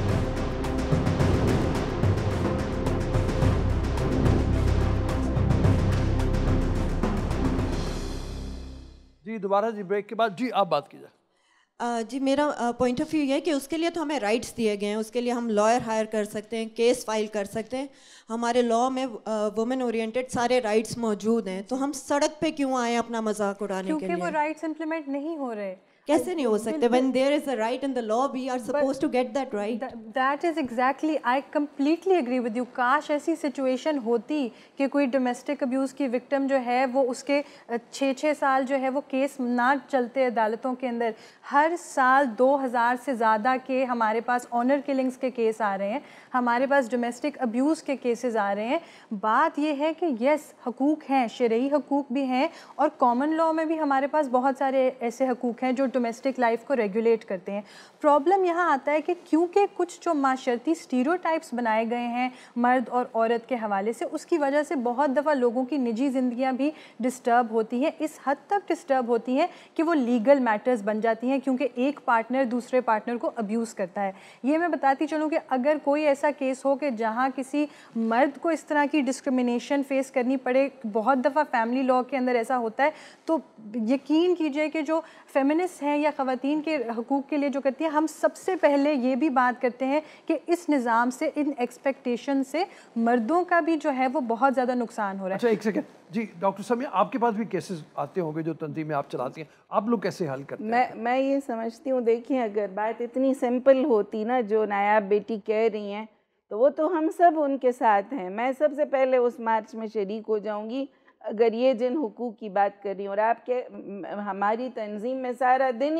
जी दोबारा जी ब्रेक के बाद जी आप बात कीजिए। जी मेरा पॉइंट ऑफ व्यू ये है कि उसके लिए तो हमें राइट्स दिए गए हैं, उसके लिए हम लॉयर हायर कर सकते हैं, केस फाइल कर सकते हैं, हमारे लॉ में वुमेन ओरिएंटेड सारे राइट्स मौजूद हैं। तो हम सड़क पे क्यों आए अपना मजाक उड़ाने के लिए? क्योंकि वो राइट्स इम्प्लीमेंट नहीं हो रहे। कैसे नहीं हो सकते? When there is a right in the law, we are supposed to get that right. That is exactly, I completely agree with you. काश ऐसी सिचुएशन होती कि कोई डोमेस्टिक अब्यूज़ की विक्टिम जो है वो उसके 6-6 साल जो है वो केस ना चलते अदालतों के अंदर। हर साल 2000 से ज़्यादा के हमारे पास ऑनर किलिंग्स के केस आ रहे हैं, हमारे पास डोमेस्टिक अब्यूज़ के केसेस आ रहे हैं। बात यह है कि यस हकूक़ हैं, शरई हकूक़ भी हैं और कॉमन लॉ में भी हमारे पास बहुत सारे ऐसे हकूक़ हैं जो डोमेस्टिक लाइफ को रेगुलेट करते हैं। प्रॉब्लम यहाँ आता है कि क्योंकि कुछ जो माशरती स्टीरियोटाइप्स बनाए गए हैं मर्द और औरत के हवाले से, उसकी वजह से बहुत दफ़ा लोगों की निजी ज़िंदगियाँ भी डिस्टर्ब होती हैं, इस हद तक डिस्टर्ब होती हैं कि वो लीगल मैटर्स बन जाती हैं, क्योंकि एक पार्टनर दूसरे पार्टनर को अब्यूज़ करता है। ये मैं बताती चलूँ कि अगर कोई ऐसा केस हो कि जहाँ किसी मर्द को इस तरह की डिस्क्रिमिनेशन फेस करनी पड़े, बहुत दफ़ा फैमिली लॉ के अंदर ऐसा होता है, तो यकीन कीजिए कि जो फेमिनिस्ट हैं या ख़वातीन के हकूक़ के लिए जो करती हैं, हम सबसे पहले ये भी बात करते हैं कि इस निज़ाम से, इन एक्सपेक्टेशन से मर्दों का भी जो है वो बहुत ज़्यादा नुकसान हो रहा है। अच्छा एक सेकेंड जी, डॉक्टर समिया आपके पास भी केसेस आते होंगे जो तंजीमें आप चलाती हैं, आप लोग कैसे हल करते हैं? मैं ये समझती हूँ, देखिए अगर बात इतनी सिंपल होती ना जो नायाब बेटी कह रही हैं, तो वो तो हम सब उनके साथ हैं। मैं सबसे पहले उस मार्च में शरीक हो जाऊँगी अगर ये जिन हुकूक की बात कर रही हूँ। और आपके हमारी तंजीम में सारा दिन ही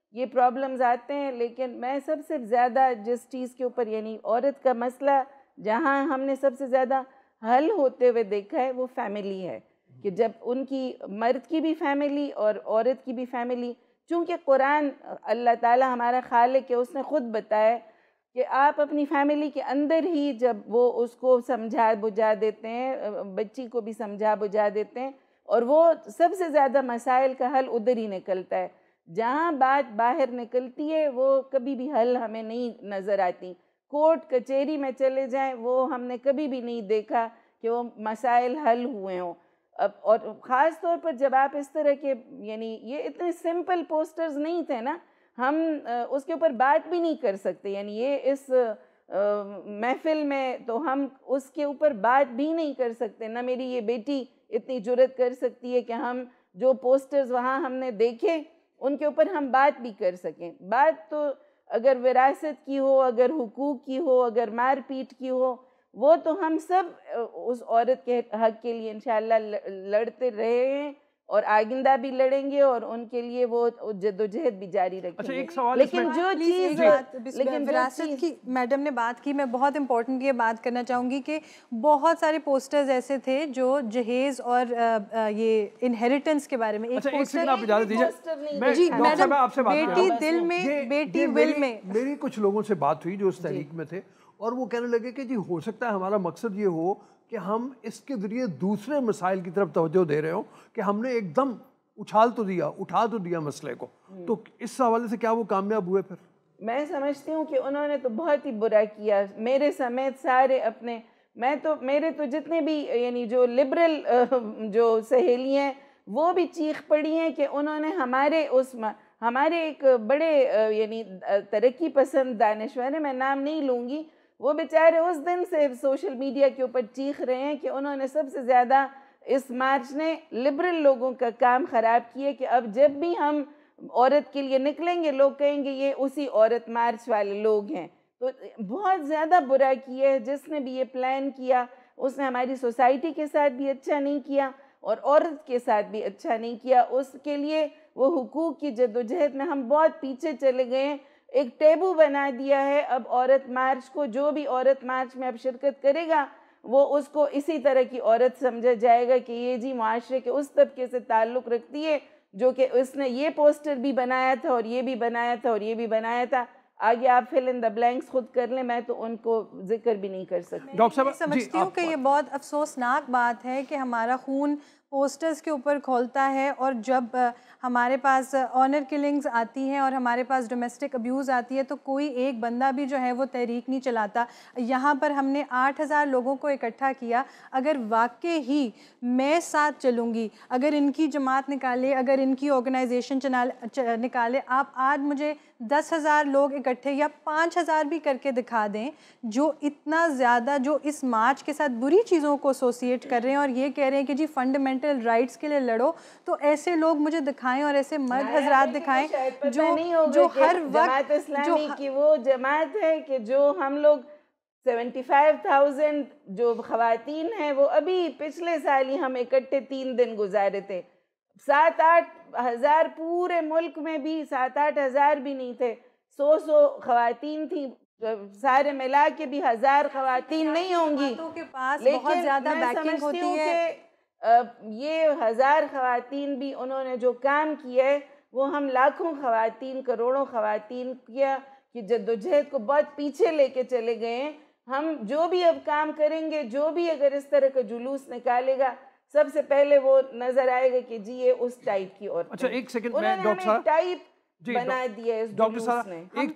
ये प्रॉब्लम्स आते हैं। लेकिन मैं सबसे ज़्यादा जिस चीज़ के ऊपर यानी औरत का मसला जहाँ हमने सबसे ज़्यादा हल होते हुए देखा है वो फैमिली है, कि जब उनकी मर्द की भी फैमिली और औरत की भी फैमिली, चूँकि कुरान अल्लाह ताला हमारा खालिक है, उसने ख़ुद बताया कि आप अपनी फैमिली के अंदर ही जब वो उसको समझा बुझा देते हैं, बच्ची को भी समझा बुझा देते हैं, और वो सबसे ज़्यादा मसाइल का हल उधर ही निकलता है। जहाँ बात बाहर निकलती है वो कभी भी हल हमें नहीं नज़र आती। कोर्ट कचहरी में चले जाएं, वो हमने कभी भी नहीं देखा कि वो मसाइल हल हुए हों। अब और ख़ास तौर पर जब आप इस तरह के यानी ये इतने सिंपल पोस्टर्स नहीं थे ना, हम उसके ऊपर बात भी नहीं कर सकते। यानी ये इस महफिल में तो हम उसके ऊपर बात भी नहीं कर सकते। ना मेरी ये बेटी इतनी जुर्रत कर सकती है कि हम जो पोस्टर्स वहाँ हमने देखे उनके ऊपर हम बात भी कर सकें। बात तो अगर विरासत की हो, अगर हुकूक की हो, अगर मार पीट की हो, वो तो हम सब उस औरत के हक़ के लिए इंशाअल्लाह लड़ते रहे हैं और आइंदा भी लड़ेंगे और उनके लिए वो जद्दोजहद भी जारी रखेंगे। अच्छा, एक सवाल लेकिन जो चीज़ लेकिन विरासत की मैडम ने बात की, मैं बहुत इंपॉर्टेंट ये बात करना चाहूँगी कि बहुत सारे पोस्टर्स ऐसे थे जो जहेज़ और ये इनहेरिटेंस के बारे में। अच्छा, एक सेकंड आप इजाज़त दीजिए। जी मैडम, आपसे बात बेटी दिल में बेटी विल में। मेरी कुछ लोगों से बात हुई जो उस तहरीक में थे और वो कहने लगे कि जी हो सकता है हमारा मकसद ये हो कि हम इसके ज़रिए दूसरे मसाइल की तरफ तवज्जो दे रहे हो कि हमने एकदम उठा तो दिया मसले को। तो इस हवाले से क्या वो कामयाब हुए? फिर मैं समझती हूँ कि उन्होंने तो बहुत ही बुरा किया, मेरे समेत सारे अपने। मेरे तो जितने भी यानी जो लिबरल जो सहेलियाँ हैं वो भी चीख पड़ी हैं कि उन्होंने हमारे एक बड़े यानी तरक्की पसंद दानिश्वर है, मैं नाम नहीं लूँगी, वो बेचारे उस दिन से सोशल मीडिया के ऊपर चीख रहे हैं कि उन्होंने सबसे ज़्यादा इस मार्च ने लिबरल लोगों का काम ख़राब किया कि अब जब भी हम औरत के लिए निकलेंगे लोग कहेंगे ये उसी औरत मार्च वाले लोग हैं। तो बहुत ज़्यादा बुरा किया है। जिसने भी ये प्लान किया उसने हमारी सोसाइटी के साथ भी अच्छा नहीं किया और औरत के साथ भी अच्छा नहीं किया। उसके लिए वो हुकूक की जद्दोजहद में हम बहुत पीछे चले गए हैं। एक टेबू बना दिया है अब औरत मार्च को। जो भी औरत मार्च में अब शिरकत करेगा वो उसको इसी तरह की औरत समझा जाएगा कि ये जी मुआशरे के उस तबके से ताल्लुक़ रखती है जो कि उसने ये पोस्टर भी बनाया था और ये भी बनाया था और ये भी बनाया था। आगे आप फिल इन द ब्लैंक्स खुद कर लें, मैं तो उनको जिक्र भी नहीं कर सकती। डॉक्टर साहब, समझती हूँ कि ये बहुत अफसोसनाक बात है कि हमारा खून पोस्टर्स के ऊपर खोलता है और जब हमारे पास ऑनर किलिंग्स आती हैं और हमारे पास डोमेस्टिक अब्यूज़ आती है तो कोई एक बंदा भी जो है वो तहरीक नहीं चलाता। यहाँ पर हमने 8000 लोगों को इकट्ठा किया। अगर वाकई ही मैं साथ चलूँगी, अगर इनकी जमात निकाले, अगर इनकी ऑर्गेनाइजेशन निकाले, आप आज मुझे 10,000 लोग इकट्ठे या 5,000 भी करके दिखा दें जो इतना ज़्यादा जो इस मार्च के साथ बुरी चीज़ों को एसोसिएट कर रहे हैं और ये कह रहे हैं कि जी फंडामेंटल राइट्स के लिए लड़ो, तो ऐसे लोग मुझे दिखाएं और ऐसे मर्द हजरात दिखाएं जो हर वक्त इस्लामी की वो जमात है कि जो हम लोग 75,000 जो ख़वातीन हैं वो अभी पिछले साल ही हम इकट्ठे 3 दिन गुजारे थे। 7-8 हज़ार पूरे मुल्क में भी 7-8 हज़ार भी नहीं थे, 100 ख़वातीन थी। सारे मिला के भी 1000 ख़वातीन नहीं होंगी, के पास लेकिन बहुत ज़्यादा बैकिंग होती है। ये 1000 ख़वातीन भी उन्होंने जो काम किया है वो हम लाखों ख़वातीन करोड़ों ख़वातीन किया कि जद्दोजहद को बहुत पीछे लेके चले गए हैं। हम जो भी अब काम करेंगे, जो भी अगर इस तरह का जुलूस निकालेगा, सबसे पहले वो नजर आएगा कि जी ये उस टाइप की औरत। अच्छा, एक सेकंड में डॉक्टर साहब टाइप बना दिया है डॉक्टर साहब। एक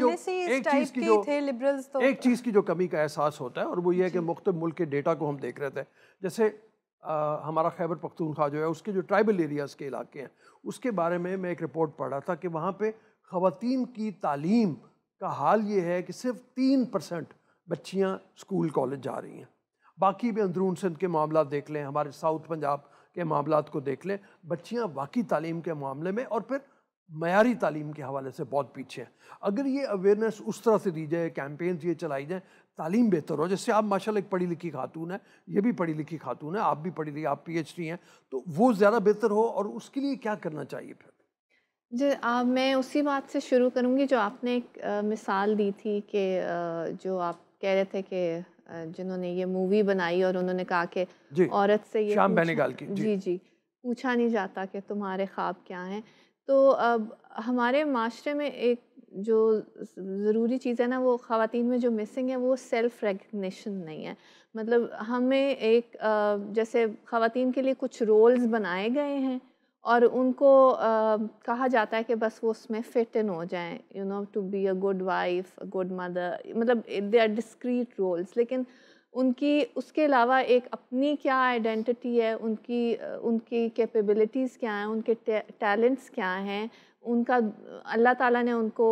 चीज़ की जो कमी का एहसास होता है और वो ये है कि मुख्तलिफ मुल्क के डेटा को हम देख रहे थे। जैसे हमारा खैबर पख्तूनख्वा जो है उसके जो ट्राइबल एरियाज़ के इलाके हैं उसके बारे में मैं एक रिपोर्ट पढ़ रहा था कि वहाँ पे ख़वातीन की तालीम का हाल ये है कि सिर्फ 3% बच्चियाँ स्कूल कॉलेज जा रही हैं। बाकी भी अंदरून सिंध के मामला देख लें, हमारे साउथ पंजाब के मामलात को देख लें, बच्चियाँ बाकी तालीम के मामले में और फिर मयारी तालीम के हवाले से बहुत पीछे हैं। अगर ये अवेयरनेस उस तरह से दी जाए, कैंपेन्स ये चलाई जाए, तालीम बेहतर हो। जैसे आप माशाल्लाह एक पढ़ी लिखी खातून है, ये भी पढ़ी लिखी खातून है, आप भी पढ़ी लिखी, आप PhD हैं, तो वो ज़्यादा बेहतर हो और उसके लिए क्या करना चाहिए फिर? जी मैं उसी बात से शुरू करूँगी जो आपने एक मिसाल दी थी कि जो आप कह रहे थे कि जिन्होंने ये मूवी बनाई और उन्होंने कहा कि औरत से ये शाम बेनेगाल की जी पूछा नहीं जाता कि तुम्हारे ख्वाब क्या हैं। तो अब हमारे माशरे में एक जो ज़रूरी चीज़ है ना, वो ख़वातीन में जो मिसिंग है वो सेल्फ़ रिकग्निशन नहीं है। मतलब हमें एक जैसे ख़वातीन के लिए कुछ रोल्स बनाए गए हैं और उनको कहा जाता है कि बस वो उसमें फिट इन हो जाएं, you know, to be a good wife, a good mother, मतलब दे आर डिस्क्रीट रोल्स। लेकिन उनकी उसके अलावा एक अपनी क्या आइडेंटिटी है, उनकी कैपेबिलिटीज़ क्या हैं, उनके टैलेंट्स क्या हैं, उनका अल्लाह ताला ने उनको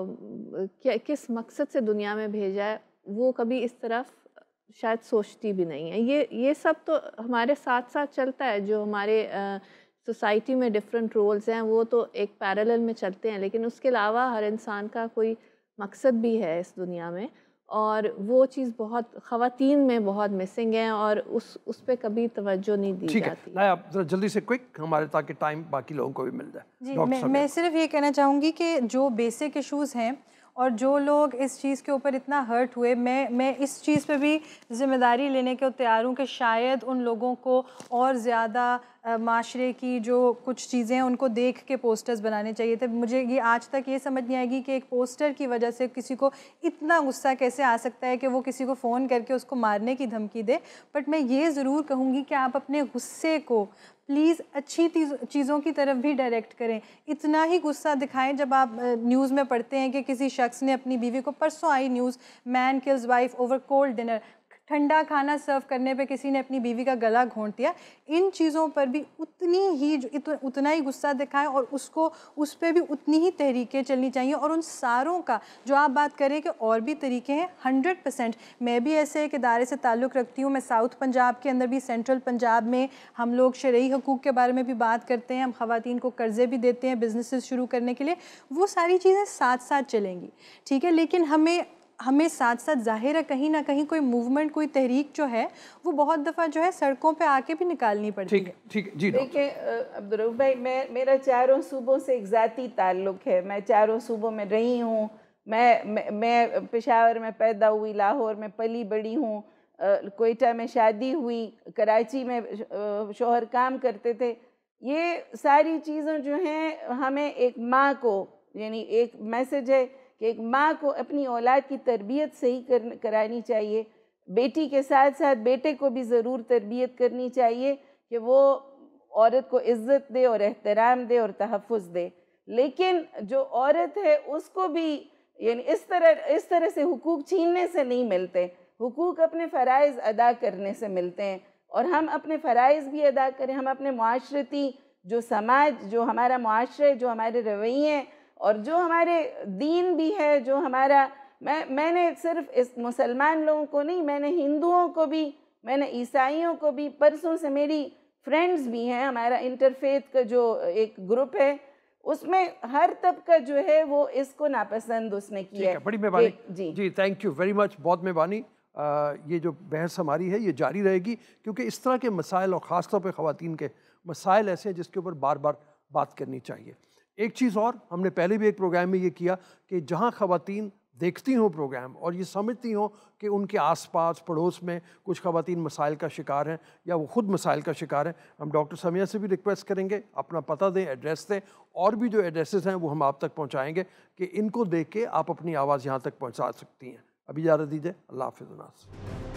किस मकसद से दुनिया में भेजा है, वो कभी इस तरफ शायद सोचती भी नहीं है। ये सब तो हमारे साथ साथ चलता है। जो हमारे सोसाइटी में डिफरेंट रोल्स हैं वो तो एक पैरेलल में चलते हैं, लेकिन उसके अलावा हर इंसान का कोई मकसद भी है इस दुनिया में, और वो चीज़ बहुत ख़वातीन में बहुत मिसिंग है और उस पे कभी तवज्जो नहीं दी जाती। ठीक है, आप जरा जल्दी से क्विक हमारे, ताकि टाइम बाकी लोगों को भी मिल जाए। जी मैं सिर्फ ये कहना चाहूँगी कि जो बेसिक इश्यूज़ हैं और जो लोग इस चीज़ के ऊपर इतना हर्ट हुए, मैं इस चीज़ पे भी ज़िम्मेदारी लेने को तैयार हूँ कि शायद उन लोगों को और ज़्यादा माशरे की जो कुछ चीज़ें हैं उनको देख के पोस्टर्स बनाने चाहिए थे। मुझे ये आज तक ये समझ नहीं आएगी कि एक पोस्टर की वजह से किसी को इतना गुस्सा कैसे आ सकता है कि वो किसी को फ़ोन करके उसको मारने की धमकी दे। बट मैं ये ज़रूर कहूँगी कि आप अपने गुस्से को प्लीज़ अच्छी चीज़ों की तरफ भी डायरेक्ट करें। इतना ही गुस्सा दिखाएं जब आप न्यूज़ में पढ़ते हैं कि किसी शख्स ने अपनी बीवी को, परसों आई news, man kills wife over cold dinner, ठंडा खाना सर्व करने पे किसी ने अपनी बीवी का गला घोंट दिया। इन चीज़ों पर भी उतना ही गुस्सा दिखाएं और उस पर भी उतनी ही तहरीकें चलनी चाहिए। और उन सारों का जो आप बात करें कि और भी तरीके हैं, 100% मैं भी ऐसे एक इदारे से ताल्लुक़ रखती हूँ। मैं साउथ पंजाब के अंदर भी, सेंट्रल पंजाब में हम लोग शरई हकूक़ के बारे में भी बात करते हैं, हम ख़वातीन को कर्ज़े भी देते हैं बिज़नेसेस शुरू करने के लिए। वो सारी चीज़ें साथ साथ चलेंगी, ठीक है, लेकिन हमें साथ साथ ज़ाहिर है कहीं ना कहीं कोई मूवमेंट, कोई तहरीक जो है वो बहुत दफ़ा जो है सड़कों पे आके भी निकालनी पड़ती है। ठीक जी। देखिए अब्दुर रऊफ भाई, मेरा चारों सूबों से एक ज़ाती ताल्लुक़ है। मैं चारों सूबों में रही हूँ। मैं पेशावर में पैदा हुई, लाहौर में पली बड़ी हूँ, कोयटा में शादी हुई, कराची में शौहर काम करते थे। ये सारी चीज़ें जो हैं, हमें एक माँ को, यानी एक मैसेज है कि एक माँ को अपनी औलाद की तरबियत सही करानी चाहिए। बेटी के साथ साथ बेटे को भी ज़रूर तरबियत करनी चाहिए कि वो औरत को इज़्ज़त दे और एहतराम दे और तहफ़्फ़ुज़ दे। लेकिन जो औरत है उसको भी यानी इस तरह से हुकूक छीनने से नहीं मिलते। हुकूक अपने फ़राइज़ अदा करने से मिलते हैं, और हम अपने फ़राइज़ भी अदा करें। हम अपने मुआशरती जो समाज, जो हमारा मुआशरे, जो हमारे रवैये हैं और जो हमारे दीन भी है, जो हमारा, मैंने सिर्फ इस मुसलमान लोगों को नहीं, मैंने हिंदुओं को भी, मैंने ईसाइयों को भी, परसों से मेरी फ्रेंड्स भी हैं, हमारा इंटरफेथ का जो एक ग्रुप है उसमें हर तबका जो है वो इसको नापसंद उसने किया है। बड़ी मेहरबानी जी, थैंक यू वेरी मच, बहुत मेहरबानी। ये जो बहस हमारी है ये जारी रहेगी, क्योंकि इस तरह के मसाइल और ख़ास तौर पे ख़वातीन के मसाइल ऐसे हैं जिसके ऊपर बार बार बात करनी चाहिए। एक चीज़ और, हमने पहले भी एक प्रोग्राम में ये किया कि जहाँ ख़वातीन देखती हों प्रोग्राम और ये समझती हों कि उनके आसपास पड़ोस में कुछ ख़वातीन मसाइल का शिकार हैं या वो ख़ुद मसाइल का शिकार हैं, हम डॉक्टर समिया से भी रिक्वेस्ट करेंगे अपना पता दें, एड्रेस दें, और भी जो एड्रेसेस हैं वो हम आप तक पहुँचाएँगे कि इनको देख के आप अपनी आवाज़ यहाँ तक पहुँचा सकती हैं। अभी इजाज़त दीजिए, अल्लाह हाफ़िज़।